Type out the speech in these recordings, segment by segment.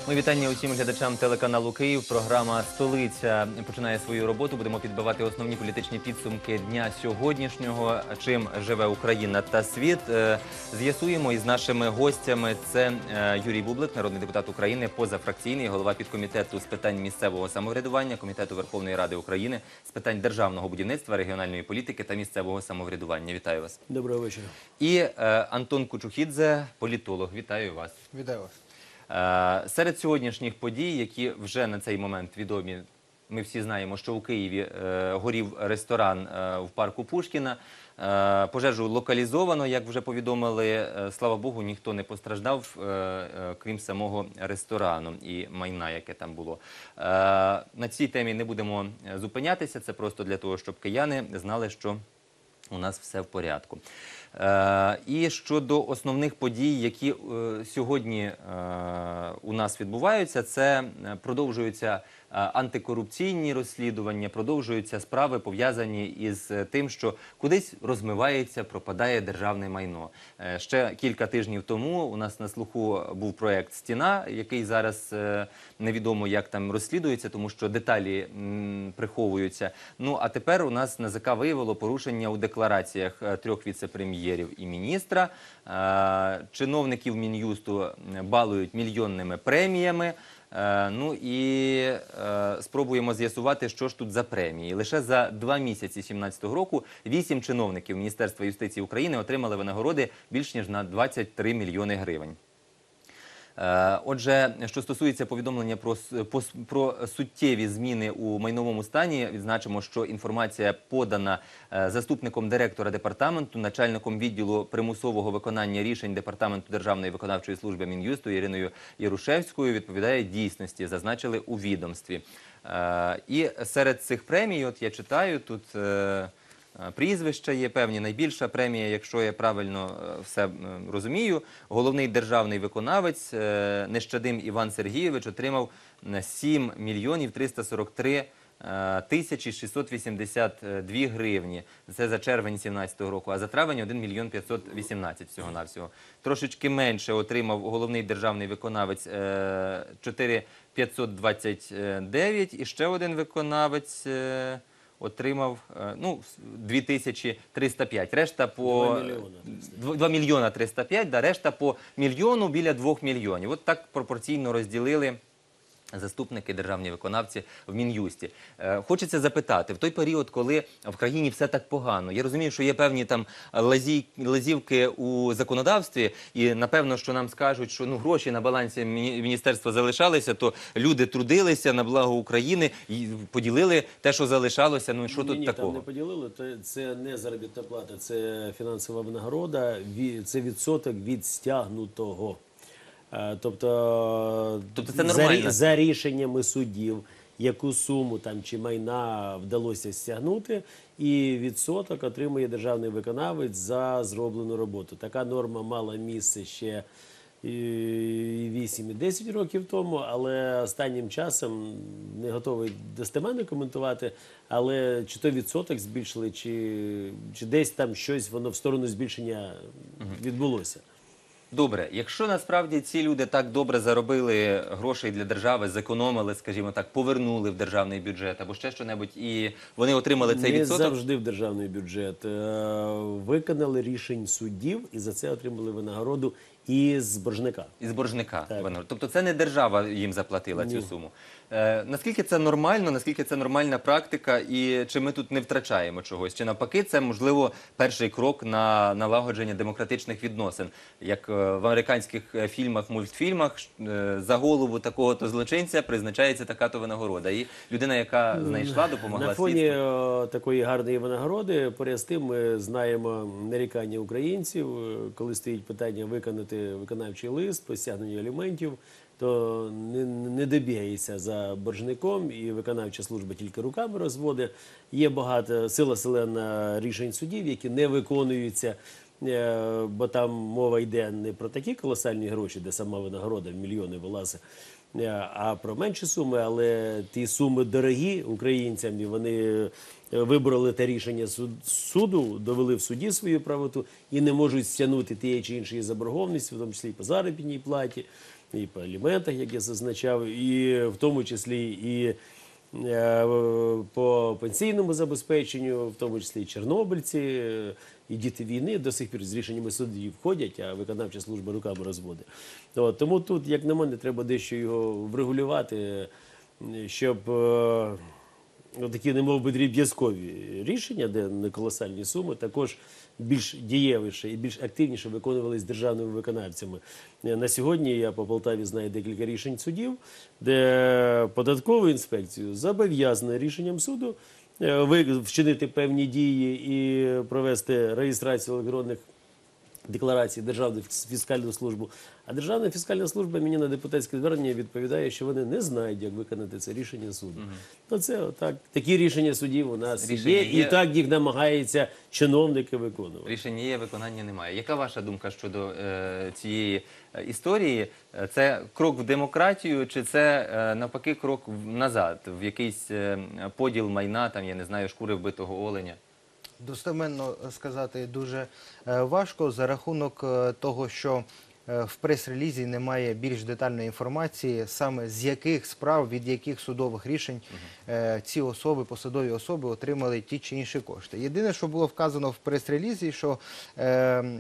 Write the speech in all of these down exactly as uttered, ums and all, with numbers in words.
Ми вітання усім глядачам телеканалу Київ. Програма «Столиця» починає свою роботу. Будемо підбивати основні політичні підсумки дня сьогоднішнього. Чим живе Україна та світ. З'ясуємо із нашими гостями. Це Юрій Бублик, народний депутат України, позафракційний, голова підкомітету з питань місцевого самоврядування, Комітету Верховної Ради України з питань державного будівництва, регіональної політики та місцевого самоврядування. Вітаю вас. Доброго вечора. І Антон Кучухідзе, політолог. Вітаю вас. Вітаю вас. Серед сьогоднішніх подій, які вже на цей момент відомі, ми всі знаємо, що у Києві горів ресторан в парку Пушкіна. Пожежу локалізовано, як вже повідомили. Слава Богу, ніхто не постраждав, крім самого ресторану і майна, яке там було. На цій темі не будемо зупинятися, це просто для того, щоб кияни знали, що у нас все в порядку. Е, і щодо основних подій, які е, сьогодні е, у нас відбуваються, це продовжуються е, антикорупційні розслідування, продовжуються справи, пов'язані із тим, що кудись розмивається, пропадає державне майно. Е, ще кілька тижнів тому у нас на слуху був проєкт «Стіна», який зараз е, невідомо, як там розслідується, тому що деталі м, приховуються. Ну, а тепер у нас НАЗК виявило порушення у деклараціях трьох віце-прем'єрів і міністра. Чиновників Мін'юсту балують мільйонними преміями. Ну і спробуємо з'ясувати, що ж тут за премії. Лише за два місяці дві тисячі сімнадцятого року вісім чиновників Міністерства юстиції України отримали винагороди більш ніж на двадцять три мільйони гривень. Отже, що стосується повідомлення про, про суттєві зміни у майновому стані, відзначимо, що інформація подана заступником директора департаменту, начальником відділу примусового виконання рішень Департаменту Державної виконавчої служби Мін'юсту Іриною Ярушевською, відповідає дійсності, зазначили у відомстві. І серед цих премій, от я читаю, тут прізвища є певні. Найбільша премія, якщо я правильно все розумію, головний державний виконавець Нещадим Іван Сергійович отримав сім мільйонів триста сорок три тисячі шістсот вісімдесят дві гривні. Це за червень дві тисячі сімнадцятого року, а за травень один мільйон п'ятсот вісімнадцять всього-навсього. Трошечки менше отримав головний державний виконавець чотири тисячі п'ятсот двадцять дев'ять і ще один виконавець отримав, ну, дві тисячі триста п'ять. Решта по два мільйона триста п'ять, да, решта по мільйону біля двох мільйонів. От так пропорційно розділили заступники, державні виконавці в Мін'юсті. Е, хочеться запитати, в той період, коли в країні все так погано, я розумію, що є певні там лазі, лазівки у законодавстві, і напевно, що нам скажуть, що ну, гроші на балансі міністерства залишалися, то люди трудилися на благо України і поділили те, що залишалося, ну що ні, тут ні, такого? Там не поділили, це не заробітна плата, це фінансова винагорода, це відсоток від стягнутого. Тобто, тобто це нормально? За, за рішеннями судів, яку суму там чи майна вдалося стягнути, і відсоток отримує державний виконавець за зроблену роботу. Така норма мала місце ще вісім і десять років тому, але останнім часом не готовий достеменно коментувати, але чи то відсоток збільшили, чи, чи десь там щось воно в сторону збільшення відбулося. Добре, якщо насправді ці люди так добре заробили грошей для держави, зекономили, скажімо так, повернули в державний бюджет або ще що-небудь, і вони отримали цей не відсоток? Не завжди в державний бюджет. Виконали рішень суддів і за це отримали винагороду із боржника. Із боржника. Тобто це не держава їм заплатила цю суму. Е, наскільки це нормально, наскільки це нормальна практика, і чи ми тут не втрачаємо чогось? Чи навпаки це, можливо, перший крок на налагодження демократичних відносин? Як в американських фільмах, мультфільмах, е, за голову такого-то злочинця призначається така-то винагорода. І людина, яка знайшла, допомогла на фоні слідству. Такої гарної винагороди, поряд з тим ми знаємо нарікання українців, коли стоїть питання виконати виконавчий лист по стягненню аліментів, то не, не добігається за боржником, і виконавча служба тільки руками розводить. Є багато сила селена рішень судів, які не виконуються, бо там мова йде не про такі колосальні гроші, де сама винагорода в мільйони вилазить, а про менші суми, але ті суми дорогі українцям, і вони вибороли те рішення суду, довели в суді свою правоту і не можуть стягнути тієї чи іншої заборгованості, в тому числі і по заробітній платі. і по аліментах, як я зазначав, і в тому числі і е, по пенсійному забезпеченню, в тому числі і чорнобильці, е, і діти війни до сих пір з рішеннями судів входять, а виконавча служба руками розводить. От, тому тут, як на мене, треба дещо його врегулювати, щоб е, такі, немов би, дріб'язкові рішення, де не колосальні суми, також більш дієвіше і більш активніше виконувались державними виконавцями. На сьогодні я по Полтаві знаю декілька рішень судів, де податкову інспекцію зобов'язано рішенням суду е, ви- вчинити певні дії і провести реєстрацію електронних декларації Державну фіскальну службу. А Державна фіскальна служба мені на депутатське звернення відповідає, що вони не знають, як виконати це рішення суду. Ну, це отак. Такі рішення судів у нас Рішення є, є. і так їх намагаються чиновники виконувати. Рішення є, виконання немає. Яка ваша думка щодо е, цієї е, історії? Е, Це крок в демократію, чи це е, навпаки крок в- назад, в якийсь е, поділ майна, там, я не знаю, шкури вбитого оленя? Достеменно сказати дуже е, важко за рахунок е, того, що е, в прес-релізі немає більш детальної інформації, саме з яких справ, від яких судових рішень е, ці особи, посадові особи отримали ті чи інші кошти. Єдине, що було вказано в прес-релізі, що е, е,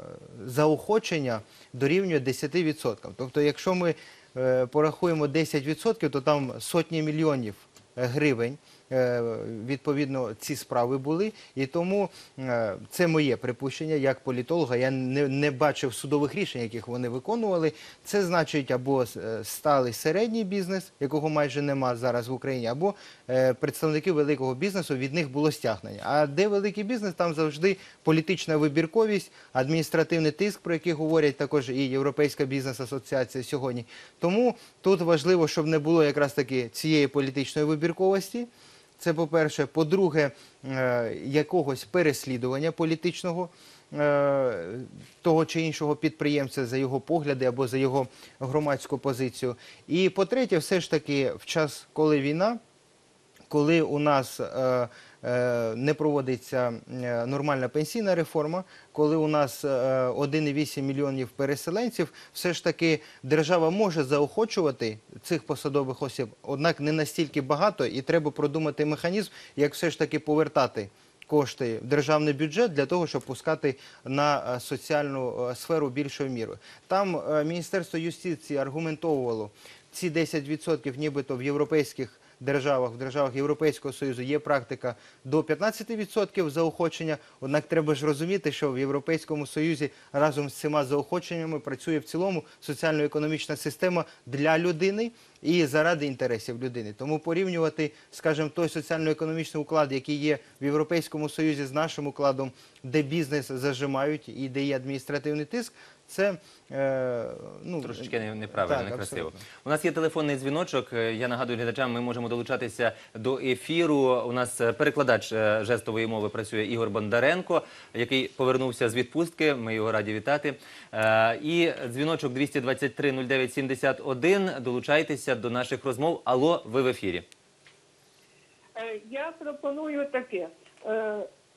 заохочення дорівнює десяти відсоткам. Тобто, якщо ми е, порахуємо десять відсотків, то там сотні мільйонів гривень. Е, Відповідно, ці справи були, і тому е, це моє припущення як політолога. Я не, не бачив судових рішень, яких вони виконували. Це значить або е, сталий середній бізнес, якого майже нема зараз в Україні, або е, представники великого бізнесу, від них було стягнення. А де великий бізнес, там завжди політична вибірковість, адміністративний тиск, про який говорять також і Європейська бізнес-асоціація сьогодні. Тому тут важливо, щоб не було якраз таки цієї політичної вибірковості. Це, по-перше. По-друге, е, якогось переслідування політичного е, того чи іншого підприємця за його погляди або за його громадську позицію. І, по-третє, все ж таки, в час, коли війна, коли у нас е, е, не проводиться е, нормальна пенсійна реформа, коли у нас е, один і вісім мільйонів переселенців, все ж таки держава може заохочувати цих посадових осіб, однак не настільки багато, і треба продумати механізм, як все ж таки повертати кошти в державний бюджет для того, щоб пускати на е, соціальну е, сферу більшою мірою. Там е, Міністерство юстиції аргументовувало ці десять відсотків нібито в європейських державах, в державах Європейського Союзу є практика до п'ятнадцяти відсотків заохочення, однак треба ж розуміти, що в Європейському Союзі разом з цими заохоченнями працює в цілому соціально-економічна система для людини і заради інтересів людини. Тому порівнювати, скажімо, той соціально-економічний уклад, який є в Європейському Союзі з нашим укладом, де бізнес зажимають і де є адміністративний тиск, це е, ну, Трошечки не- неправильно, так, некрасиво. абсолютно. У нас є телефонний дзвіночок. Е, Я нагадую глядачам, ми можемо долучатися до ефіру. У нас е, перекладач е, жестової мови працює Ігор Бондаренко, який повернувся з відпустки. Ми його раді вітати. Е, І дзвіночок двісті двадцять три нуль дев'ять сімдесят один. Долучайтеся до наших розмов. Алло, ви в ефірі. Е, Я пропоную таке, е,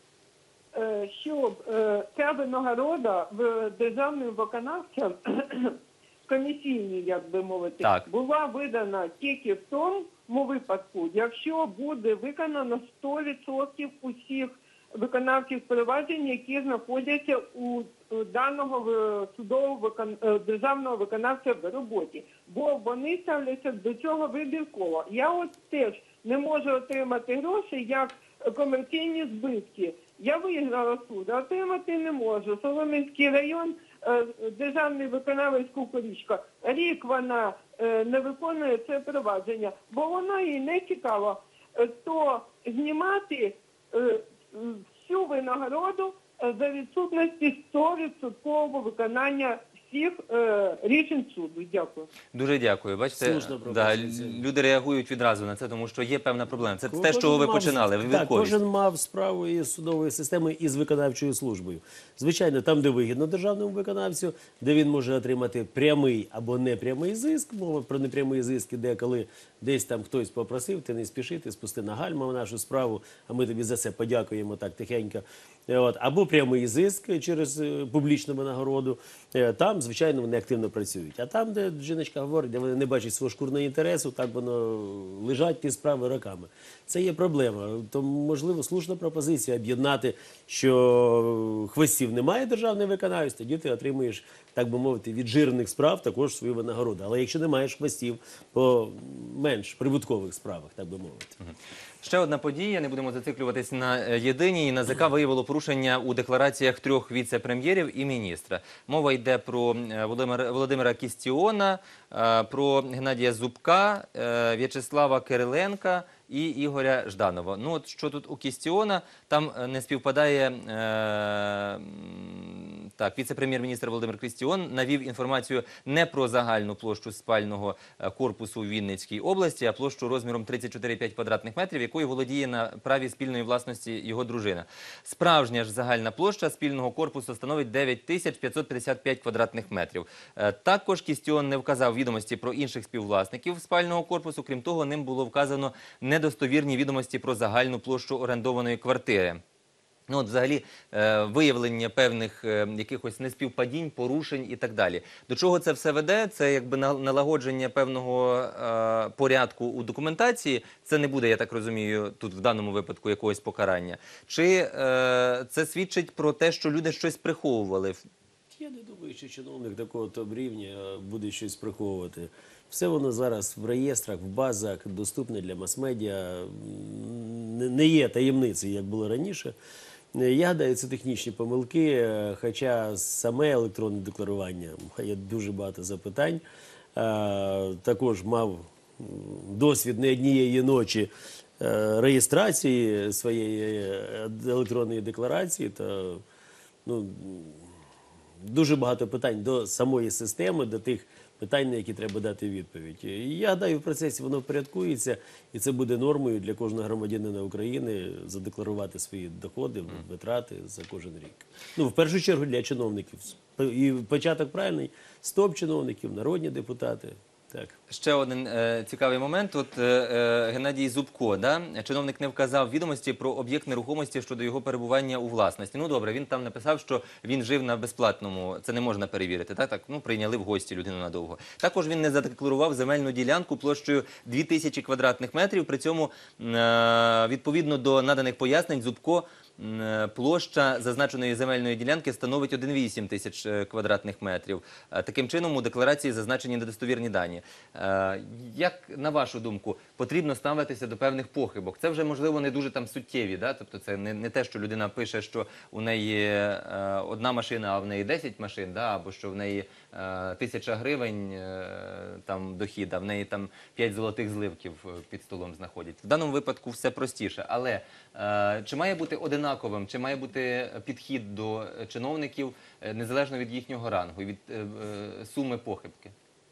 е, щоб е, ця винагорода в державним виконавцям комісійній, як би мовити, Так. була видана тільки в тому випадку, якщо буде виконано сто відсотків усіх виконавчих проваджень, які знаходяться у е, даного е, судового викон- е, державного виконавця в роботі. Бо вони ставляться до цього вибірково. Я от теж не можу отримати гроші як комерційні збитки. Я виграла суд, а отримати не можу. Солом'янський район, е, державний виконавець Кукурічка. Рік вона е, не виконує це провадження, бо вона їй не цікаво. Е, То знімати е, всю винагороду е, за відсутності сто відсотків виконання всіх е, рішень суду. Дякую. Дуже дякую. Бачите, Слушна да, пропозиція. люди реагують відразу на це, тому що є певна проблема. Це те, Кожен з чого ви мав- починали. Так, Вибірковість. кожен мав справу із судовою системою і з виконавчою службою. Звичайно, там, де вигідно державному виконавцю, де він може отримати прямий або непрямий зиск, мова про непрямий зиск іде, коли десь там хтось попросив, ти не спіши, ти спусти на гальма в нашу справу, а ми тобі за це подякуємо так тихенько. Е, От, або прямий зиск через е, публічну винагороду. Е, Там, звичайно, вони активно працюють. А там, де жіночка говорить, де вони не бачать свого шкурного інтересу, так воно лежать ті справи роками. Це є проблема. Тому, можливо, слушна пропозиція об'єднати, що хвостів немає державної виконавець, тоді ти отримуєш, так би мовити, від жирних справ також свою винагороду. Але якщо не маєш хвостів по менш прибуткових справах, так би мовити. Ще одна подія, не будемо зациклюватись на е, єдиній. НАЗК виявило порушення у деклараціях трьох віце-прем'єрів і міністра. Мова йде про е, Володимира, Володимира Кістіона, е, про Геннадія Зубка, е, В'ячеслава Кириленка і Ігоря Жданова. Ну от що тут у Кістіона, там е, не співпадає, е, м, так, віце-прем'єр-міністр Володимир Кістіон навів інформацію не про загальну площу спального е, корпусу у Вінницькій області, а площу розміром тридцять чотири цілих п'ять квадратних метрів, якою володіє на праві спільної власності його дружина. Справжня ж загальна площа спільного корпусу становить дев'ять тисяч п'ятсот п'ятдесят п'ять квадратних метрів. Е, Також Кістіон не вказав відомості про інших співвласників спального корпусу. Крім того, ним було вказано недостовірні відомості про загальну площу орендованої квартири. Ну, от, взагалі, е, виявлення певних е, якихось неспівпадінь, порушень і так далі. До чого це все веде? Це якби на- налагодження певного е, порядку у документації. Це не буде, я так розумію, тут в даному випадку якогось покарання. Чи е, це свідчить про те, що люди щось приховували? Я не думаю, що чиновник такого топ рівня буде щось приховувати. Все воно зараз в реєстрах, в базах, доступне для мас-медіа. М, не- Не є таємницею, як було раніше. Е, Я гадаю, це технічні помилки, е, хоча саме електронне декларування має дуже багато запитань. Е, Також мав м, досвід не однієї ночі е, реєстрації своєї е, електронної декларації. То, ну, дуже багато питань до самої системи, до тих питань, на які треба дати відповідь. І я гадаю, в процесі воно впорядкується, і це буде нормою для кожного громадянина України задекларувати свої доходи, витрати за кожен рік. Ну, в першу чергу для чиновників. І початок правильний – стоп чиновників, народні депутати. Так. Ще один е, цікавий момент. От е, е, Геннадій Зубко, да? Чиновник не вказав відомості про об'єкт нерухомості щодо його перебування у власності. Ну добре, він там написав, що він жив на безплатному. Це не можна перевірити. Так, так, ну прийняли в гості людину надовго. Також він не задекларував земельну ділянку площею дві тисячі квадратних метрів. При цьому е, відповідно до наданих пояснень Зубко м, площа зазначеної земельної ділянки становить один цілих вісім десятих тисяч е, квадратних метрів. Е, Таким чином у декларації зазначені недостовірні дані. Е, Як, на вашу думку, потрібно ставитися до певних похибок? Це вже, можливо, не дуже там суттєві, да? Тобто це не, не те, що людина пише, що у неї е, одна машина, а в неї десять машин, да? Або що в неї е, тисяча гривень е, там дохід, а в неї там п'ять золотих зливків е, під столом знаходять. В даному випадку все простіше. Але е, чи має бути одинаковим, чи має бути підхід до чиновників е, незалежно від їхнього рангу і від е, е, суми похибки?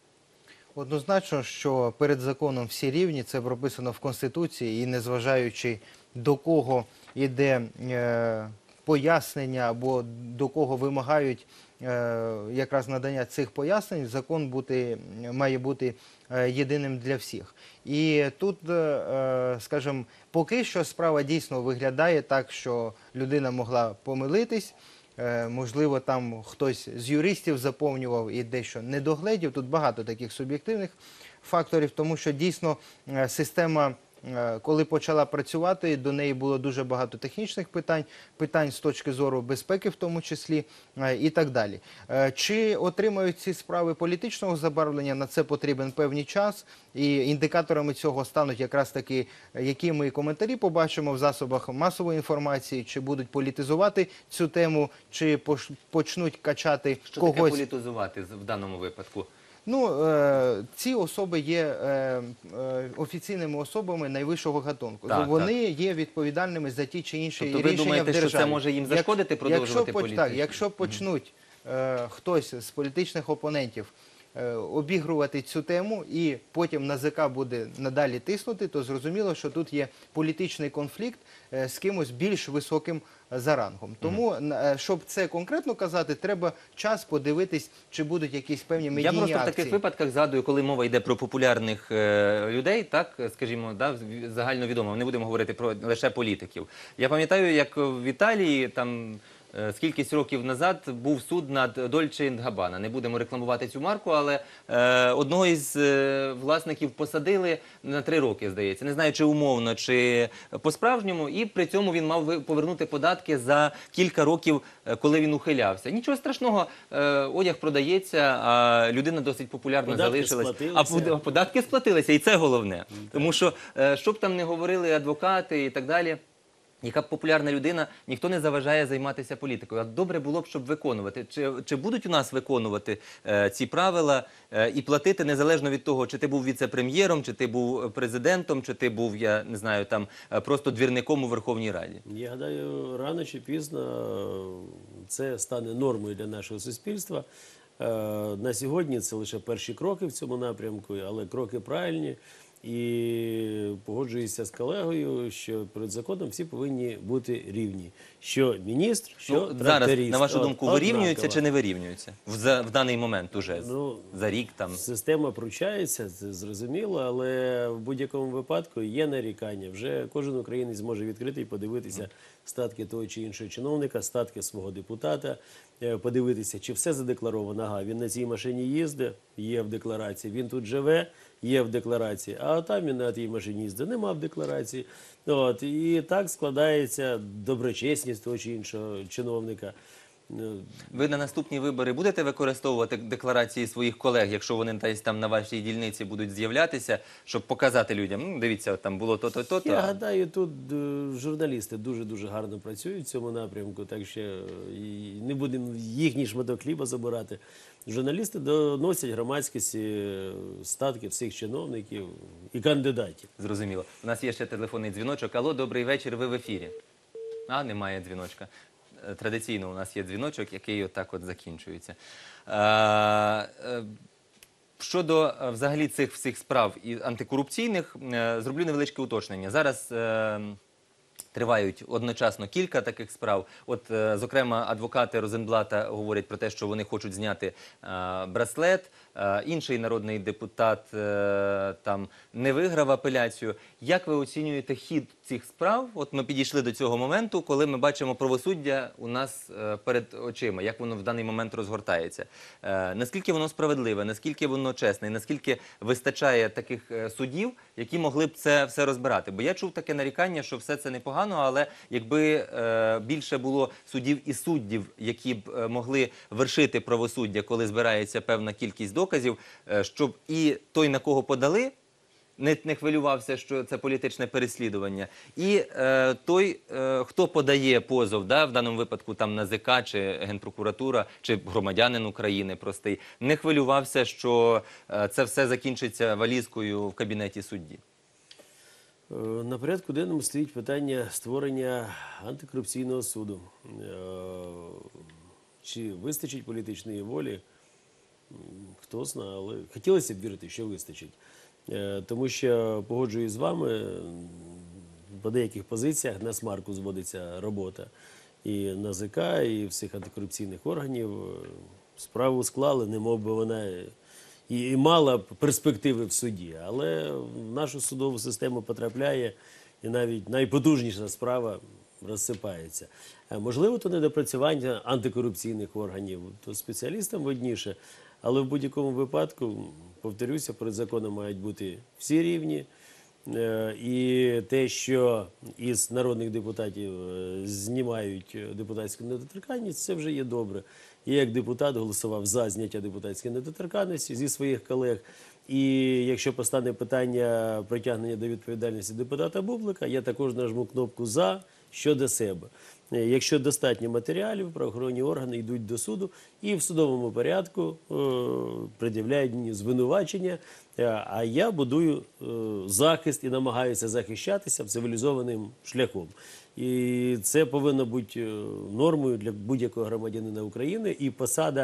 Однозначно, що перед законом всі рівні, це прописано в Конституції, і незважаючи до кого йде е, пояснення або до кого вимагають е, якраз надання цих пояснень, закон бути, має бути е, єдиним для всіх. І тут, е, скажімо, поки що справа дійсно виглядає так, що людина могла помилитись. Е, Можливо, там хтось з юристів заповнював і дещо не догледів. Тут багато таких суб'єктивних факторів, тому що дійсно е, система, е, коли почала працювати, до неї було дуже багато технічних питань, питань з точки зору безпеки в тому числі е, і так далі. Е, Чи отримають ці справи політичного забарвлення, на це потрібен певний час, і індикаторами цього стануть якраз таки, які ми коментарі побачимо в засобах масової інформації, чи будуть політизувати цю тему, чи пош- почнуть качати Що таке когось. політизувати з- в даному випадку? Ну, е, ці особи є е, е, офіційними особами найвищого гатунку. Так, Вони є відповідальними за ті чи інші Тобто ви рішення думаєте, в що державі. це може їм Як- зашкодити продовжувати якщо, поч- так, політику? якщо почнуть е, хтось з політичних опонентів е, обігрувати цю тему, і потім НАЗК буде надалі тиснути, то зрозуміло, що тут є політичний конфлікт е, з кимось більш високим за рангом. Тому, е, щоб це конкретно казати, треба час подивитись, чи будуть якісь певні Я медійні просто в акції. таких випадках згадую, коли мова йде про популярних е, людей, так, скажімо, да, загальновідомо, не будемо говорити про лише політиків. Я пам'ятаю, як в Італії там е, скількись років назад був суд над Дольче енд Габбана. Не будемо рекламувати цю марку, але е, одного із е, власників посадили на три роки, здається. Не знаю, чи умовно, чи по-справжньому, і при цьому він мав ви- повернути податки за кілька років, е, коли він ухилявся. Нічого страшного, е, одяг продається, а людина досить популярна Податки залишилась. А сплатилися. под- податки сплатилися, і це головне. Тому що, е, що б там не говорили адвокати і так далі, яка б популярна людина, ніхто не заважає займатися політикою. А добре було б, щоб виконувати. Чи, чи будуть у нас виконувати е, ці правила е, і платити незалежно від того, чи ти був віце-прем'єром, чи ти був президентом, чи ти був, я не знаю, там е, просто двірником у Верховній Раді? Я гадаю, рано чи пізно е, це стане нормою для нашого суспільства. Е, На сьогодні це лише перші кроки в цьому напрямку, але кроки правильні. І погоджуюся з колегою, що перед законом всі повинні бути рівні. Що міністр, що Ну, зараз, тракторист. на вашу От, думку, вирівнюються однаково. чи не вирівнюються? В, за, в даний момент уже, Ну, за рік там. Система пручається, це зрозуміло, але в будь-якому випадку є нарікання. Вже кожен українець зможе відкрити і подивитися статки того чи іншого чиновника, статки свого депутата, е, подивитися, чи все задекларовано. Ага, він на цій машині їздить, є в декларації, він тут живе, є в декларації, а там він на тій машині їздить, нема в декларації. От, і так складається доброчесність того чи іншого чиновника. Ну, Ви на наступні вибори будете використовувати декларації своїх колег, якщо вони десь там на вашій дільниці будуть з'являтися, щоб показати людям, ну, дивіться, там було то-то, то-то. Я гадаю, тут е, журналісти дуже-дуже гарно працюють в цьому напрямку, так що е, і не будемо їхній шматок хліба забирати. Журналісти доносять громадськості е, статки всіх чиновників і кандидатів. Зрозуміло. У нас є ще телефонний дзвіночок. Алло, добрий вечір, ви в ефірі. А, немає дзвіночка. Е, Традиційно у нас є дзвіночок, який отак от закінчується. Е, е, Щодо е, взагалі цих всіх справ і антикорупційних, е, зроблю невеличке уточнення. Зараз е, тривають одночасно кілька таких справ. От, е, зокрема, адвокати Розенблата говорять про те, що вони хочуть зняти е, браслет. Е, інший народний депутат е, там не виграв апеляцію. Як ви оцінюєте хід цих справ? От ми підійшли до цього моменту, коли ми бачимо правосуддя у нас е, перед очима, як воно в даний момент розгортається. Е, наскільки воно справедливе, наскільки воно чесне, і наскільки вистачає таких е, суддів, які могли б це все розбирати? Бо я чув таке нарікання, що все це непогано, але якби е, більше було суддів і суддів, які б е, могли вершити правосуддя, коли збирається певна кількість доказів, е, щоб і той, на кого подали, не, не хвилювався, що це політичне переслідування. І е, той, е, хто подає позов, да, в даному випадку там НАЗК, чи Генпрокуратура, чи громадянин України простий, не хвилювався, що е, це все закінчиться валізкою в кабінеті судді. Е, На порядку денному стоїть питання створення антикорупційного суду. Е, Чи вистачить політичної волі? М, Хто знає, але хотілося б вірити, що вистачить. Е, Тому що, погоджуюсь з вами, м, по деяких позиціях на смарку зводиться робота і НАЗК, і всіх антикорупційних органів. Е, Справу склали, немов би вона і, і мала б перспективи в суді. Але в нашу судову систему потрапляє і навіть найпотужніша справа розсипається. Е, Можливо, то недопрацювання антикорупційних органів, то спеціалістам видніше, але в будь-якому випадку, повторюся, перед законом мають бути всі рівні. Е, І те, що із народних депутатів е, знімають депутатську недоторканність, це вже є добре. Я як депутат голосував за зняття депутатської недоторканності зі своїх колег. І якщо постане питання притягнення до відповідальності депутата Бублика, я також нажму кнопку «За» щодо себе. Е, Якщо достатньо матеріалів, правоохоронні органи йдуть до суду і в судовому порядку е, пред'являють мені звинувачення, е, а я будую е, захист і намагаюся захищатися цивілізованим шляхом. І це повинно бути е, нормою для будь-якого громадянина України. І посада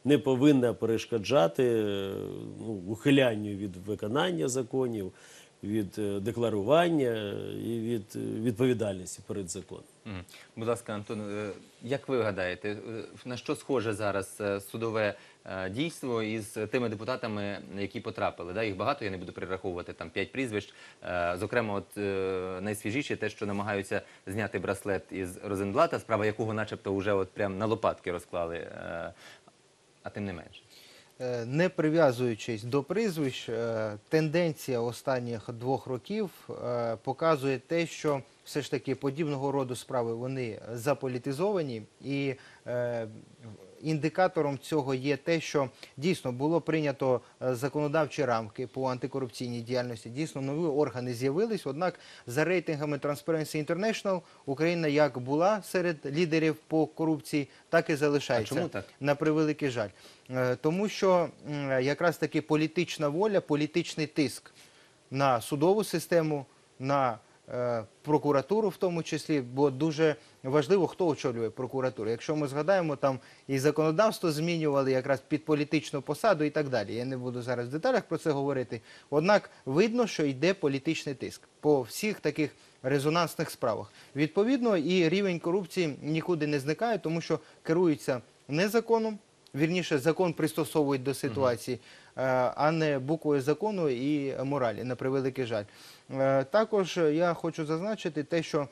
не повинна перешкоджати е, ну, ухилянню від виконання законів, від е, декларування і від е, відповідальності перед законом. Мгм. Будь ласка, Антон, е, як ви гадаєте, е, на що схоже зараз е, судове е, дійство із тими депутатами, які потрапили? Да? Їх багато, я не буду перераховувати, там п'ять прізвищ. Е, Зокрема, от е, найсвіжіше те, що намагаються зняти браслет із Розенблата, справа якого начебто вже от прям на лопатки розклали, е, а тим не менше. Е, Не прив'язуючись до прізвищ, е, тенденція останніх двох років е, показує те, що все ж таки подібного роду справи вони заполітизовані, і е, індикатором цього є те, що дійсно було прийнято е, законодавчі рамки по антикорупційній діяльності, дійсно нові органи з'явились, однак за рейтингами Transparency International Україна як була серед лідерів по корупції, так і залишається. А чому так? На превеликий жаль. Е, Тому що м, якраз таки політична воля, політичний тиск на судову систему, на е, прокуратуру в тому числі, бо дуже важливо, хто очолює прокуратуру. Якщо ми згадаємо, там і законодавство змінювали якраз під політичну посаду і так далі. Я не буду зараз в деталях про це говорити. Однак видно, що йде політичний тиск по всіх таких резонансних справах. Відповідно, і рівень корупції нікуди не зникає, тому що керуються не законом, вірніше, закон пристосовують до ситуації, е, а не буквою закону і моралі, на превеликий жаль. Е, Також я хочу зазначити те, що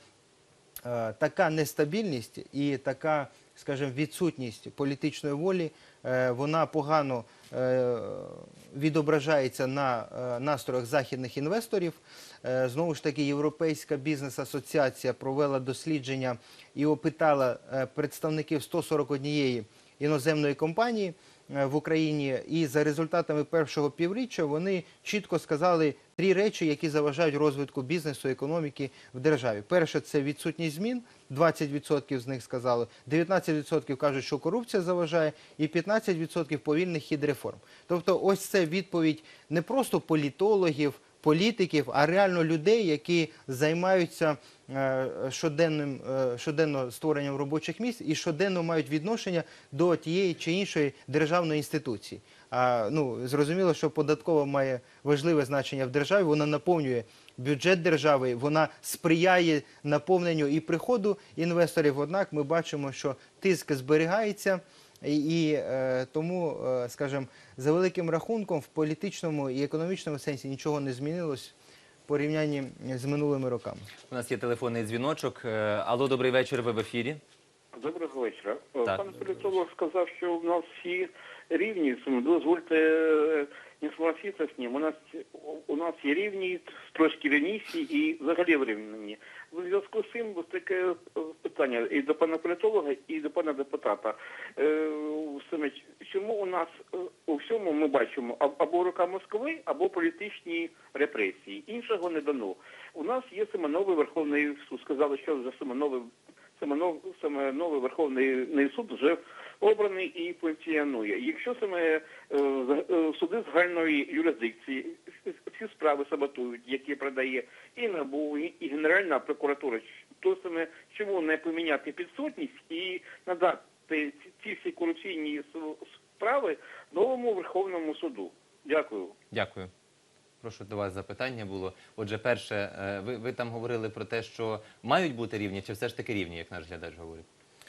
е, така нестабільність і така, скажімо, відсутність політичної волі, е, вона погано е, відображається на е, настроях західних інвесторів. Е, Знову ж таки, Європейська бізнес-асоціація провела дослідження і опитала е, представників сто сорок однієї іноземної компанії е, в Україні, і за результатами першого півріччя вони чітко сказали три речі, які заважають розвитку бізнесу, економіки в державі. Перше – це відсутність змін, двадцять відсотків з них сказали, дев'ятнадцять відсотків кажуть, що корупція заважає, і п'ятнадцять відсотків повільний хід реформ. Тобто ось це відповідь не просто політологів, політиків, а реально людей, які займаються е, щоденним, е, щоденно створенням робочих місць і щоденно мають відношення до тієї чи іншої державної інституції. А, ну, зрозуміло, що податкова має важливе значення в державі, вона наповнює бюджет держави, вона сприяє наповненню і приходу інвесторів, однак ми бачимо, що тиск зберігається, і, і е, тому, е, скажімо, за великим рахунком в політичному і економічному сенсі нічого не змінилось в порівнянні з минулими роками. У нас є телефонний дзвіночок. Е, Алло, добрий вечір, ви в ефірі. Доброго вечора. Так. Пан політолог сказав, що в нас всі рівні. Дозвольте е, не согласитися з ним. У нас, у нас є рівні, трошки рівніші і взагалі рівні. В зв'язку з цим ось таке питання і до пана політолога, і до пана депутата. Е, саме, чому у нас е, у всьому ми бачимо або рука Москви, або політичні репресії. Іншого не дано. У нас є саме новий Верховний суд. Сказали, що вже саме новий Саме новий, саме новий Верховний суд вже обраний і функціонує. Якщо саме е, е, суди загальної юрисдикції всі справи саботують, які продає і НАБУ, і, і Генеральна прокуратура, то саме чому не поміняти підсудність і надати ці всі корупційні справи новому Верховному суду? Дякую. Дякую. Прошу, до вас запитання було. Отже, перше, е, ви, ви там говорили про те, що мають бути рівні, чи все ж таки рівні, як наш глядач говорить?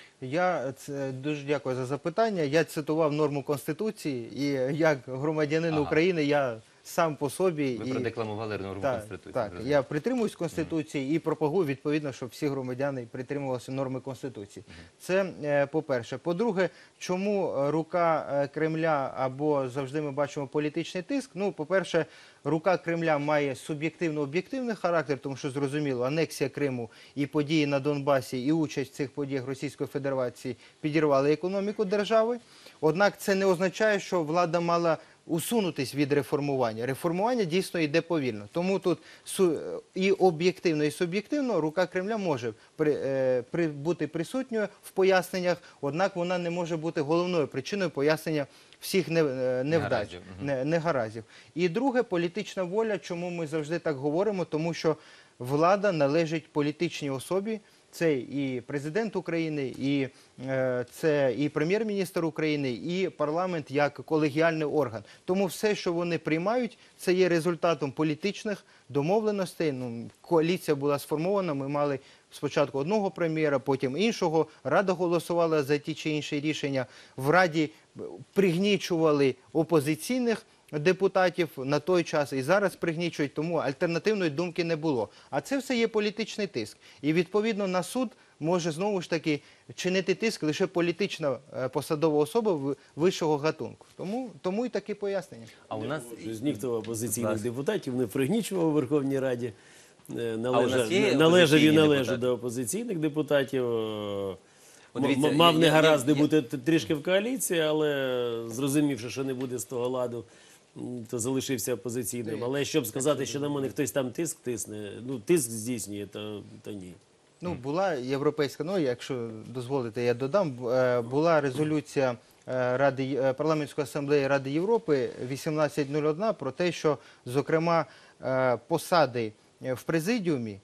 Я це, дуже дякую за запитання. Я цитував норму Конституції, і як громадянин Ага. України я сам по собі... Ви і... продекламували норму Так, Конституції. так, зрозуміло. я притримуюсь Конституції і пропагую, відповідно, щоб всі громадяни притримувалися норми Конституції. Це е, по-перше. По-друге, чому е, рука е, Кремля або завжди ми бачимо політичний тиск? Ну, по-перше, рука Кремля має суб'єктивно-об'єктивний характер, тому що, зрозуміло, анексія Криму і події на Донбасі, і участь в цих подіях Російської Федерації підірвали економіку держави. Однак це не означає, що влада мала усунутись від реформування. Реформування дійсно йде повільно. Тому тут і об'єктивно, і суб'єктивно рука Кремля може при, е, при, бути присутньою в поясненнях, однак вона не може бути головною причиною пояснення всіх не, е, невдач, Негараздів. не, негараздів. І друге, політична воля. Чому ми завжди так говоримо? Тому що влада належить політичній особі, Це і президент України, і е, це і прем'єр-міністр України, і парламент як колегіальний орган. Тому все, що вони приймають, це є результатом політичних домовленостей. Ну, коаліція була сформована, ми мали спочатку одного прем'єра, потім іншого. Рада голосувала за ті чи інші рішення. В Раді пригнічували опозиційних депутатів на той час і зараз пригнічують, тому альтернативної думки не було. А це все є політичний тиск. І відповідно на суд може знову ж таки чинити тиск лише політична е, посадова особа в- вищого гатунку. Тому, тому і такі пояснення. А у нас Тобто ніхто опозиційних Власне. депутатів не пригнічував у Верховній Раді. Е, А у Належав, нас є належав і опозиційні належав депутати? до опозиційних депутатів. Е, От дивіться, м- Мав я- не я- гаразд я- бути т- трішки в коаліції, але зрозумівши, що не буде з того ладу, м, то залишився опозиційним. Але щоб сказати, що на мене хтось там тиск тисне, ну тиск здійснює, то, то ні. Ну, була європейська, ну, якщо дозволите, я додам, е, була резолюція е, Ради, е, парламентської асамблеї Ради Європи вісімнадцять нуль один про те, що, зокрема, е, посади е, в президіумі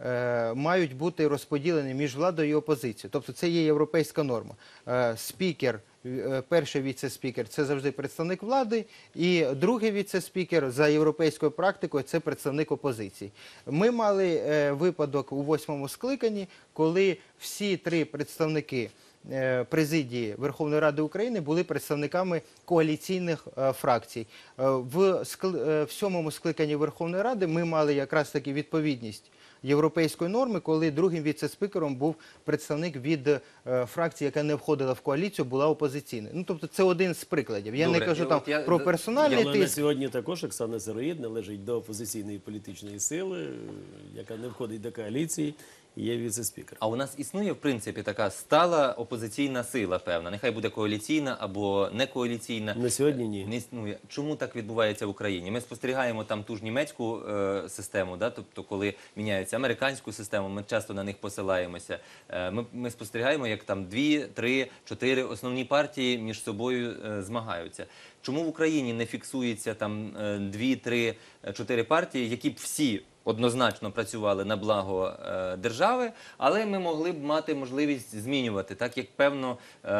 е, мають бути розподілені між владою і опозицією. Тобто це є європейська норма. Е, Спікер, е, перший віце-спікер – це завжди представник влади, і другий віце-спікер за європейською практикою – це представник опозиції. Ми мали е, випадок у восьмому скликанні, коли всі три представники е, президії Верховної Ради України були представниками коаліційних е, фракцій. Е, В, скл- е, в сьомому скликанні Верховної Ради ми мали якраз таки відповідність європейської норми, коли другим віце-спікером був представник від е, фракції, яка не входила в коаліцію, була опозиційною. Ну, тобто це один з прикладів. Я Добре, не кажу і там от я- про я- персональний Але на тиск. сьогодні також Оксана Сироїд належить до опозиційної політичної сили, яка не входить до коаліції, і є віце-спікером. А у нас існує, в принципі, така стала опозиційна сила, певна. Нехай буде коаліційна або не коаліційна. На сьогодні ні. Не існує. Чому так відбувається в Україні? Ми спостерігаємо там ту ж німецьку е, систему, да? Тобто, коли міняється американську систему, ми часто на них посилаємося. Е, ми, ми спостерігаємо, як там дві, три, чотири основні партії між собою е, змагаються. Чому в Україні не фіксується там е, дві, три, е, чотири партії, які б всі однозначно працювали на благо е, держави, але ми могли б мати можливість змінювати, так як, певно,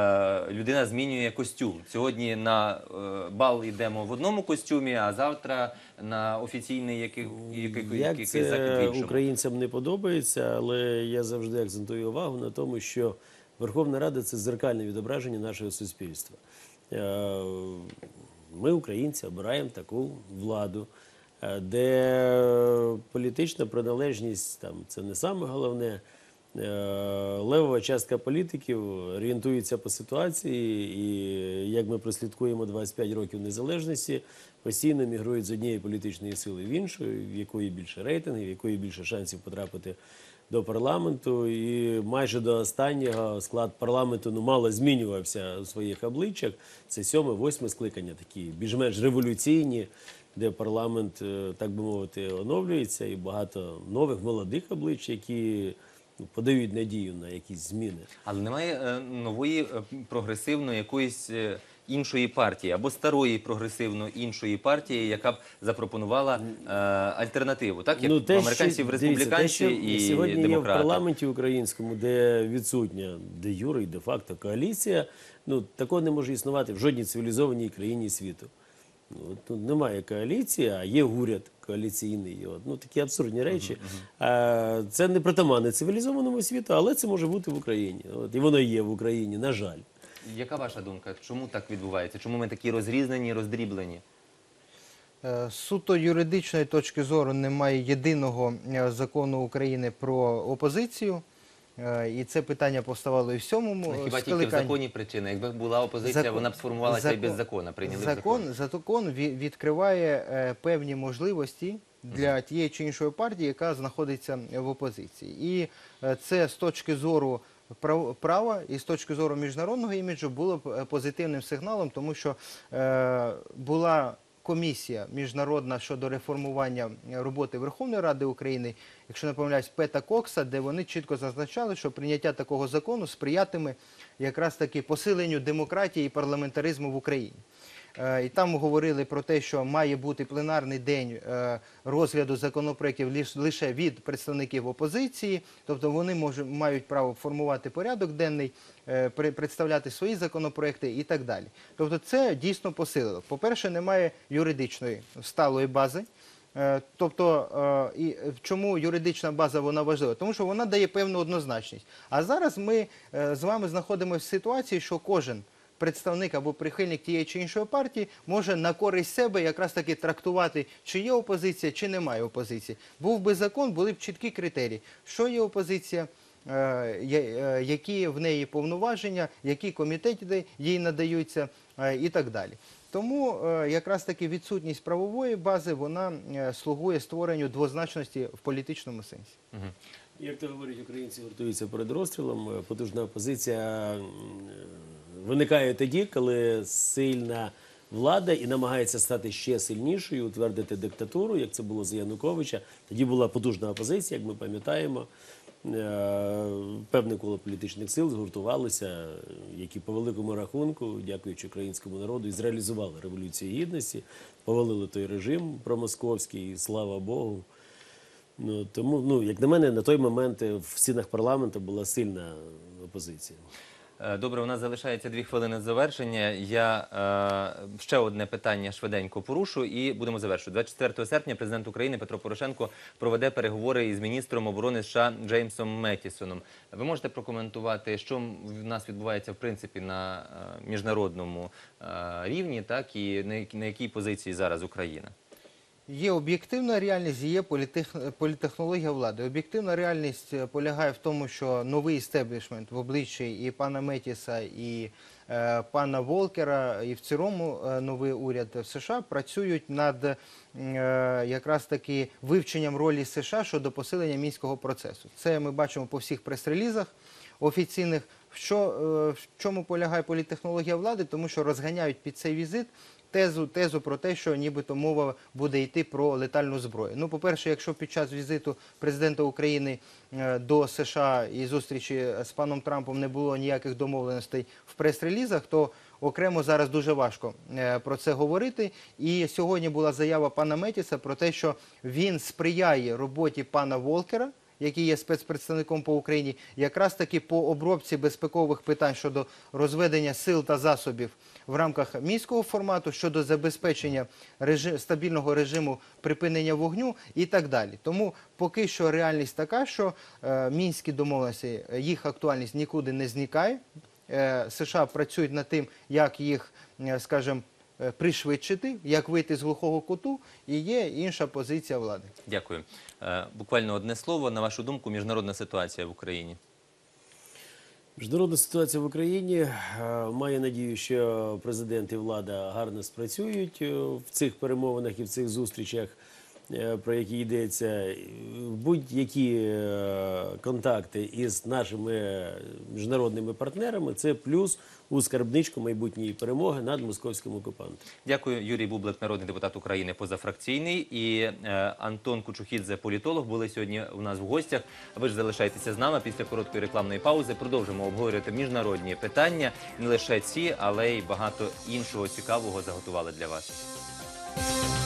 е, людина змінює костюм. Сьогодні на е, бал йдемо в одному костюмі, а завтра на офіційний який, який, Як якийсь захід в це іншому. українцям не подобається, але я завжди акцентую увагу на тому, що Верховна Рада – це дзеркальне відображення нашого суспільства. Е, Ми, українці, обираємо таку владу, е, де політична приналежність там, це не саме головне. Е, Левова частка політиків орієнтується по ситуації, і як ми прослідкуємо двадцять п'ять років незалежності, постійно мігрують з однієї політичної сили в іншу, в якої більше рейтингів, в якої більше шансів потрапити до парламенту. І майже до останнього склад парламенту ну, мало змінювався у своїх обличчях. Це сьоме, восьме скликання, такі більш-менш революційні, де парламент, е, так би мовити, оновлюється, і багато нових молодих облич, які ну, подають надію на якісь зміни. Але немає е, нової е, прогресивної якоїсь е, іншої партії або старої прогресивно іншої партії, яка б запропонувала е, альтернативу, так як Ну, в американців дивіться, республіканці те, що і сьогодні є в демократи. парламенті українському, де відсутня де юре і де факто коаліція, ну такого не може існувати в жодній цивілізованій країні світу. Ну, от тут немає коаліції, а є уряд коаліційний. От, ну, такі абсурдні речі. А, це не притаманне цивілізованому світу, але це може бути в Україні. От, і воно є в Україні, на жаль. Яка ваша думка? Чому так відбувається? Чому ми такі розрізнені, роздріблені? Е, З суто юридичної точки зору немає єдиного е, закону України про опозицію. Е, І це питання поставало і в сьомому Ну, хіба тільки в скликанні. законі причина? Якби була опозиція, Закон- вона б сформувалася і без закон- закону, прийняли б закон, закон. закон ві- відкриває е, певні можливості для тієї чи іншої партії, яка знаходиться в опозиції. І е, це з точки зору прав- права і з точки зору міжнародного іміджу було б е, позитивним сигналом, тому що е, була комісія міжнародна щодо реформування роботи Верховної Ради України, якщо не помиляюсь, Пета Кокса, де вони чітко зазначали, що прийняття такого закону сприятиме якраз таки посиленню демократії і парламентаризму в Україні. Е, І там говорили про те, що має бути пленарний день е, розгляду законопроєктів лиш- лише від представників опозиції, тобто вони можуть, мають право формувати порядок денний, е, при- представляти свої законопроекти і так далі. Тобто це дійсно посилило. По-перше, немає юридичної сталої бази. Е, Тобто, е, і чому юридична база вона важлива? Тому що вона дає певну однозначність. А зараз ми е, з вами знаходимося в ситуації, що кожен представник або прихильник тієї чи іншої партії може на користь себе якраз таки трактувати, чи є опозиція, чи немає опозиції. Був би закон, були б чіткі критерії, що є опозиція, е, я- е, які в неї повноваження, які комітети їй надаються е, і так далі. Тому е, якраз таки відсутність правової бази, вона е, слугує створенню двозначності в політичному сенсі. Як то говорять, українці гуртуються перед розстрілом. Потужна опозиція м, виникає тоді, коли сильна влада і намагається стати ще сильнішою, утвердити диктатуру, як це було за Януковича. Тоді була потужна опозиція, як ми пам'ятаємо. Е, Певне коло політичних сил згуртувалися, які по великому рахунку, дякуючи українському народу, і зреалізували Революцію Гідності, повалили той режим промосковський, і слава Богу. Ну, тому, ну, як на мене, на той момент в стінах парламенту була сильна опозиція. Е, Добре, у нас залишається дві хвилини до завершення. Я е, ще одне питання швиденько порушу і будемо завершувати. двадцять четвертого серпня президент України Петро Порошенко проведе переговори із міністром оборони США Джеймсом Метісоном. Ви можете прокоментувати, що в нас відбувається в принципі на е, міжнародному е, рівні, так і на, які- на якій позиції зараз Україна? Є об'єктивна реальність, і є політех- політтехнологія влади. Об'єктивна реальність е, полягає в тому, що новий істеблішмент в обличчі і пана Метіса, і е, пана Волкера, і в цілому е, новий уряд в США працюють над е, якраз таки вивченням ролі США щодо посилення мінського процесу. Це ми бачимо по всіх прес-релізах офіційних. Що, е, в чому полягає політтехнологія влади? Тому що розганяють під цей візит тезу, тезу про те, що нібито мова буде йти про летальну зброю. Ну, по-перше, якщо під час візиту президента України е, до США і зустрічі з паном Трампом не було ніяких домовленостей в прес-релізах, то окремо зараз дуже важко е, про це говорити. І сьогодні була заява пана Метіса про те, що він сприяє роботі пана Волкера, який є спецпредставником по Україні, якраз таки по обробці безпекових питань щодо розведення сил та засобів в рамках мінського формату, щодо забезпечення режи- стабільного режиму припинення вогню і так далі. Тому поки що реальність така, що е, мінські домовленості, їх актуальність нікуди не зникає. Е, США працюють над тим, як їх, е, скажімо, е, пришвидшити, як вийти з глухого куту, і є інша позиція влади. Дякую. Е, Буквально одне слово. На вашу думку, міжнародна ситуація в Україні? Міжнародна ситуація в Україні е, має надію, що президент і влада гарно спрацюють е, в цих перемовинах і в цих зустрічах, е, про які йдеться. Будь-які е, контакти із нашими міжнародними партнерами – це плюс у скарбничку майбутньої перемоги над московським окупантом. Дякую. Юрій Бублик, народний депутат України, позафракційний, і е, Антон Кучухідзе, політолог, були сьогодні у нас в гостях. Ви ж залишайтеся з нами після короткої рекламної паузи. Продовжимо обговорювати міжнародні питання. Не лише ці, але й багато іншого цікавого заготували для вас.